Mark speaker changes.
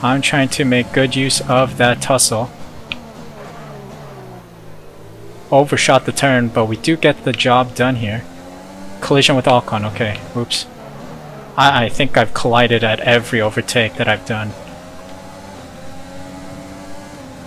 Speaker 1: I'm trying to make good use of that tussle. Overshot the turn, but we do get the job done here. Collision with Alcon, okay, oops. I think I've collided at every overtake that I've done.